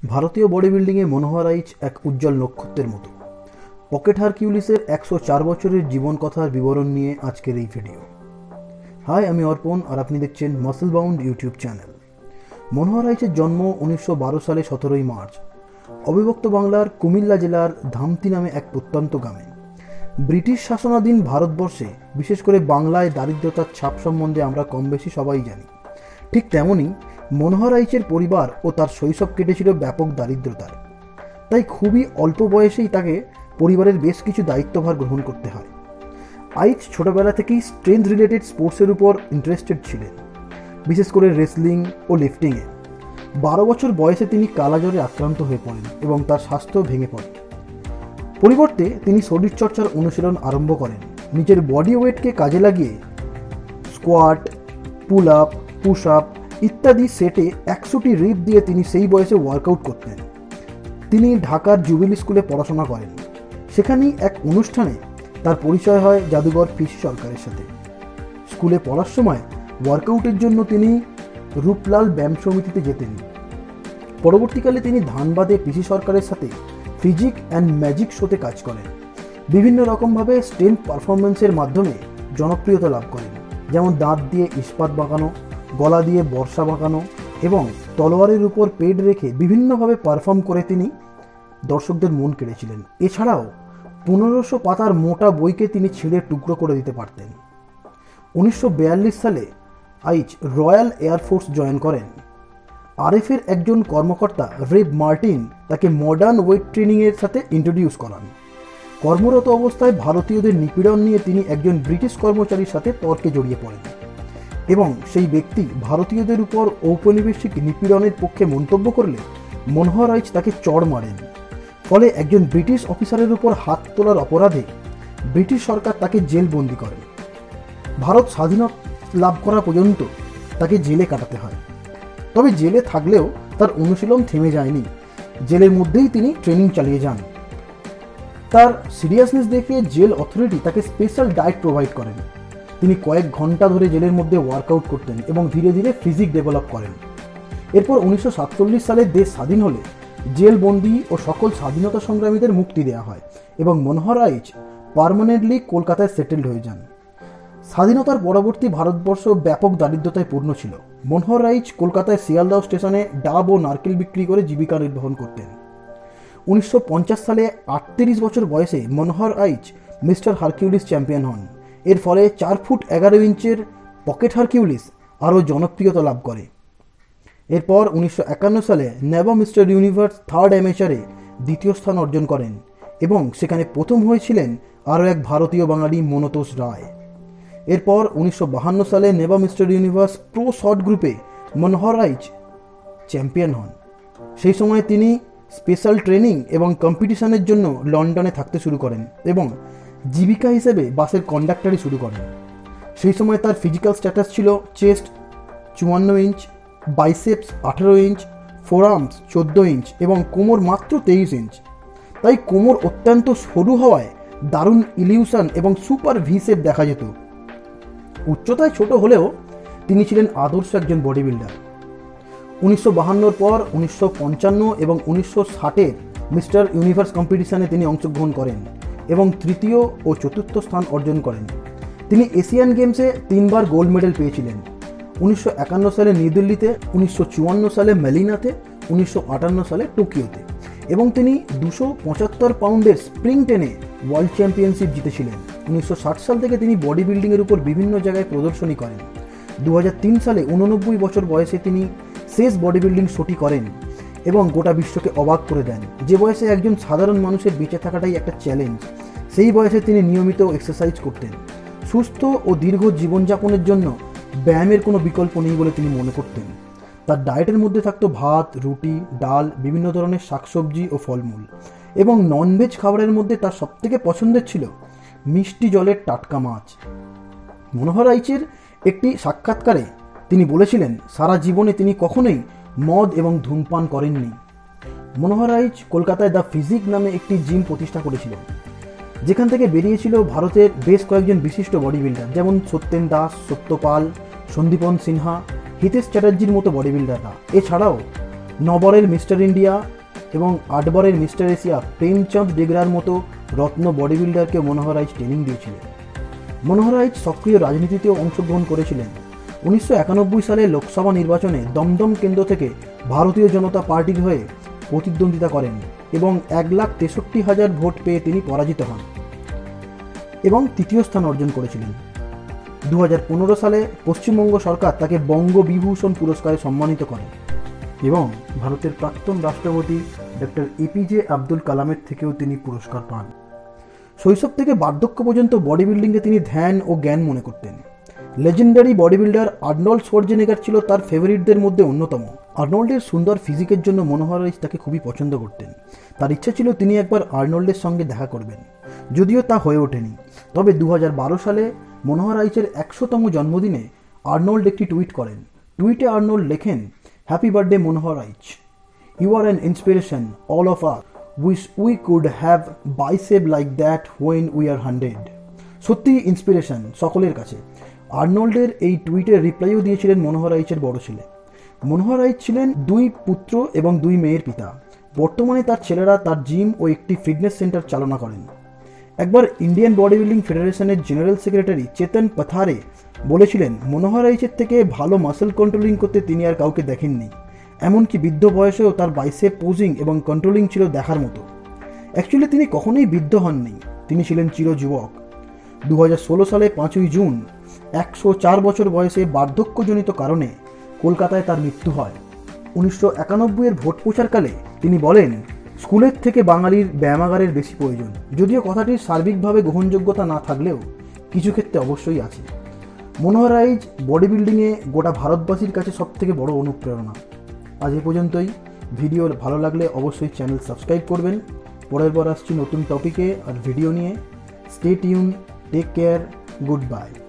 ভারতীয় বডি বিল্ডিংয়ে মনোহর আইচ এক উজ্জ্বল নক্ষত্রের মতো। পকেট হারকিউলিসের 104 বছরের জীবন কথার বিবরণ নিয়ে আজকের এই ভিডিও। হাই, আমি অর্পণ আর আপনি দেখছেন muscle bound YouTube channel. Manohar আইচের জন্ম 1912 সালে 17 মার্চ অবিভক্ত বাংলার কুমিল্লা জেলার ধামতি নামে এক প্রত্যন্ত গ্রামে। ব্রিটিশ শাসনাধীন ভারতবর্ষে বিশেষ করে বাংলায় দারিদ্রতার ছাপ সম্বন্ধে আমরা কম বেশি সবাই জানি। ঠিক তেমনই মনোহর আইচের পরিবার ও তার শৈশব কেটেছিল ব্যাপক দারিদ্রতায়। তাই খুবই অল্প বয়সেই তাকে পরিবারের বেশ কিছু দায়িত্বভার গ্রহণ করতে হয়। আইচ ছোটবেলা থেকেই স্ট্রেংথ রিলেটেড স্পোর্টসের উপর ইন্টারেস্টেড ছিলেন, বিশেষ করে রেসলিং ও লিফটিংয়ে। 12 বছর বয়সে তিনি কালাজ্বরে আক্রান্ত হয়ে পড়েন এবং তার স্বাস্থ্য ভেঙে পড়ে। পরিবর্তে তিনি শরীরচর্চার অনুশীলন আরম্ভ করেন। নিজের বডি ওয়েটকে কাজে লাগিয়ে squat, pull up, push up ইত্যাদি সেটে 100টি রিপ দিয়ে তিনি সেই বয়সে ওয়ার্কআউট করতেন। তিনি ঢাকার জুবিলি স্কুলে পড়াশোনা করেন। সেখানেই এক অনুষ্ঠানে তার পরিচয় হয় জাদুঘর পিসি সরকারের সাথে। স্কুলে পড়ার সময় ওয়ার্কআউটের জন্য তিনি রূপলাল ব্যায়াম সমিতিতে যেতেন। পরবর্তীকালে তিনি ধানবাদে পিসি সরকারের সাথে ফিজিক অ্যান্ড ম্যাজিক শোতে কাজ করেন। বিভিন্ন রকমভাবে স্ট্রেন্থ পারফরমেন্সের মাধ্যমে জনপ্রিয়তা লাভ করেন, যেমন দাঁত দিয়ে ইস্পাত বাঁকানো, গলা দিয়ে বর্ষা বাঁকানো এবং তলোয়ারের উপর পেড রেখে বিভিন্নভাবে পারফর্ম করে তিনি দর্শকদের মন কেড়েছিলেন। এছাড়াও 1500 পাতার মোটা বইকে তিনি ছিঁড়ে টুকরো করে দিতে পারতেন। 1942 সালে আইচ রয়্যাল এয়ারফোর্স জয়েন করেন। আরএফের একজন কর্মকর্তা রেব মার্টিন তাকে মডার্ন ওয়েট ট্রেনিংয়ের সাথে ইন্ট্রোডিউস করান। কর্মরত অবস্থায় ভারতীয়দের নিপীড়ন নিয়ে তিনি একজন ব্রিটিশ কর্মচারীর সাথে তর্কে জড়িয়ে পড়েন এবং সেই ব্যক্তি ভারতীয়দের উপর ঔপনিবেশিক নিপীড়নের পক্ষে মন্তব্য করলে মনোহর আইচ তাকে চড় মারেন। ফলে একজন ব্রিটিশ অফিসারের উপর হাত তোলার অপরাধে ব্রিটিশ সরকার তাকে জেলবন্দি করে। ভারত স্বাধীনতা লাভ করা পর্যন্ত তাকে জেলে কাটাতে হয়। তবে জেলে থাকলেও তার অনুশীলন থেমে যায়নি। জেলের মধ্যেই তিনি ট্রেনিং চালিয়ে যান। তার সিরিয়াসনেস দেখে জেল অথরিটি তাকে স্পেশাল ডায়েট প্রোভাইড করেন। তিনি কয়েক ঘন্টা ধরে জেলের মধ্যে ওয়ার্কআউট করতেন এবং ধীরে ধীরে ফিজিক ডেভেলপ করেন। এরপর 1947 সালে দেশ স্বাধীন হলে জেলবন্দি ও সকল স্বাধীনতা সংগ্রামীদের মুক্তি দেওয়া হয় এবং মনোহর আইচ পার্মানেন্টলি কলকাতায় সেটেলড হয়ে যান। স্বাধীনতার পরবর্তী ভারতবর্ষ ব্যাপক দারিদ্রতায় পূর্ণ ছিল। মনোহর আইচ কলকাতায় শিয়ালদহ স্টেশনে ডাব ও নারকেল বিক্রি করে জীবিকা নির্বাহ করতেন। 1950 সালে 38 বছর বয়সে Manohar Aich Mr Hercules champion হন। এর ফলে 4 ফুট 11 ইঞ্চের পকেট হারকিউলিস আরও জনপ্রিয়তা লাভ করে। এরপর 1951 সালে নেভা মিস্টার ইউনিভার্স থার্ড অ্যামেচারে দ্বিতীয় স্থান অর্জন করেন এবং সেখানে প্রথম হয়েছিলেন আরও এক ভারতীয় বাঙালি মনতোষ রায়। এরপর 1952 সালে NABBA Mr Universe pro short গ্রুপে মনোহর আইচ চ্যাম্পিয়ন হন। সেই সময় তিনি স্পেশাল ট্রেনিং এবং কম্পিটিশনের জন্য লন্ডনে থাকতে শুরু করেন এবং জীবিকা হিসেবে বাসের কন্ডাক্টরি শুরু করেন। সেই সময় তার ফিজিক্যাল স্ট্যাটাস ছিল chest 54 inch, biceps 18 inch, forearms 14 inch এবং কোমর মাত্র 23 ইঞ্চ। তাই কোমর অত্যন্ত সরু হওয়ায় দারুণ ইলিউশন এবং সুপার ভি শেপ দেখা যেত। উচ্চতায় ছোট হলেও তিনি ছিলেন আদর্শ একজন বডি বিল্ডার। 1952 পর 1955 এবং 1960 মিস্টার ইউনিভার্স কম্পিটিশনে তিনি অংশগ্রহণ করেন এবং তৃতীয় ও চতুর্থ স্থান অর্জন করেন। তিনি এশিয়ান গেমসে 3 বার গোল্ড মেডেল পেয়েছিলেন। 1951 সালে নিউ দিল্লিতে, 1954 সালে মেলিনাতে, 1958 সালে টোকিওতে এবং তিনি 275 পাউন্ডের স্প্রিং টেনে ওয়ার্ল্ড চ্যাম্পিয়নশিপ জিতেছিলেন। 1960 সাল থেকে তিনি বডি বিল্ডিংয়ের উপর বিভিন্ন জায়গায় প্রদর্শনী করেন। 2003 সালে 89 বছর বয়সে তিনি শেষ বডি বিল্ডিং শোটি করেন এবং গোটা বিশ্বকে অবাক করে দেন। যে বয়সে একজন সাধারণ মানুষের বেঁচে থাকাটাই একটা চ্যালেঞ্জ, সেই বয়সে তিনি নিয়মিত এক্সারসাইজ করতেন। সুস্থ ও দীর্ঘ জীবনযাপনের জন্য ব্যায়ামের কোনো বিকল্প নেই বলে তিনি মনে করতেন। তার ডায়েটের মধ্যে থাকতো ভাত, রুটি, ডাল, বিভিন্ন ধরনের শাকসবজি ও ফলমূল এবং ননভেজ খাবারের মধ্যে তার সবথেকে পছন্দের ছিল মিষ্টি জলের টাটকা মাছ। মনোহর আইচের একটি সাক্ষাৎকারে তিনি বলেছিলেন সারা জীবনে তিনি কখনোই মদ এবং ধূমপান করেননি। মনোহর আইচ কলকাতায় দ্য ফিজিক নামে একটি জিম প্রতিষ্ঠা করেছিলেন, যেখান থেকে বেরিয়েছিল ভারতের বেশ কয়েকজন বিশিষ্ট বডি বিল্ডার, যেমন সত্যেন দাস, সত্যপাল, সন্দীপন সিনহা, হিতেশ চ্যাটার্জির মতো বডি বিল্ডাররা। এছাড়াও নবরের মিস্টার ইন্ডিয়া এবং আটবরের মিস্টার এশিয়া প্রেমচাঁদ ডেগরার মতো রত্ন বডি বিল্ডারকে মনোহর আইচ ট্রেনিং দিয়েছিলেন। মনোহর আইচ সক্রিয় রাজনীতিতেও অংশগ্রহণ করেছিলেন। 1991 সালে লোকসভা নির্বাচনে দমদম কেন্দ্র থেকে ভারতীয় জনতা পার্টির হয়ে প্রতিদ্বন্দ্বিতা করেন এবং 1,63,000 ভোট পেয়ে তিনি পরাজিত হন এবং তৃতীয় স্থান অর্জন করেছিলেন। 2015 সালে পশ্চিমবঙ্গ সরকার তাকে বঙ্গবিভূষণ পুরস্কারে সম্মানিত করে এবং ভারতের প্রাক্তন রাষ্ট্রপতি ডক্টর এপিজে আব্দুল কালামের থেকেও তিনি পুরস্কার পান। শৈশব থেকে বার্ধক্য পর্যন্ত বডি বিল্ডিংকে তিনি ধ্যান ও জ্ঞান মনে করতেন। Legendary body builder Arnold Schwarzenegger ছিল তার ফেভারিটদের মধ্যে অন্যতম। আর্নল্ডের সুন্দর ফিজিকের জন্য মনোহর আইচ তাকে খুবই পছন্দ করতেন। তার ইচ্ছা ছিল তিনি একবার আর্নল্ডের সঙ্গে দেখা করবেন, যদিও তা হয়ে ওঠেনি। তবে 2012 সালে মনোহর আইচের 100তম জন্মদিনে আর্নল্ড একটি টুইট করেন। টুইটে আর্নল্ড লেখেন, happy birthday Manohar Aich, you are an inspiration all of us, wish we could have bicep like that when we are 100। সত্যি ইন্সপিরেশন সকলের কাছে। আর্নল্ডের এই টুইটের রিপ্লাইও দিয়েছিলেন মনোহর আইচের বড় ছেলে। মনোহর আইচ ছিলেন 2 পুত্র এবং 2 মেয়ের পিতা। বর্তমানে তার ছেলেরা তার জিম ও একটি ফিটনেস সেন্টার চালনা করেন। একবার ইন্ডিয়ান বডি বিল্ডিং ফেডারেশনের জেনারেল সেক্রেটারি চেতন পাথারে বলেছিলেন, মনোহর আইচের থেকে ভালো মাসেল কন্ট্রোলিং করতে তিনি আর কাউকে দেখেননি। এমনকি বৃদ্ধ বয়সেও তার বাইসেপ পোজিং এবং কন্ট্রোলিং ছিল দেখার মতো। অ্যাকচুয়ালি তিনি কখনোই বৃদ্ধ হননি, তিনি ছিলেন চিরযুবক। 2016 সালে 5ই জুন 104 বছর বয়সে বার্ধক্যজনিত কারণে কলকাতায় তার মৃত্যু হয়। 1991 ভোট প্রচারকালে তিনি বলেন, স্কুলের থেকে বাঙালির ব্যায়ামাগারের বেশি প্রয়োজন। যদিও কথাটির সার্বিকভাবে গ্রহণযোগ্যতা না থাকলেও কিছু ক্ষেত্রে অবশ্যই আছে। মনোহর আইচ বডি বিল্ডিংয়ে গোটা ভারতবাসীর কাছে সবথেকে বড় অনুপ্রেরণা। আজ এ পর্যন্তই। ভিডিও ভালো লাগলে অবশ্যই চ্যানেল সাবস্ক্রাইব করবেন। পরের বার আসছি নতুন টপিকে আর ভিডিও নিয়ে। Stay tune, take care, good by.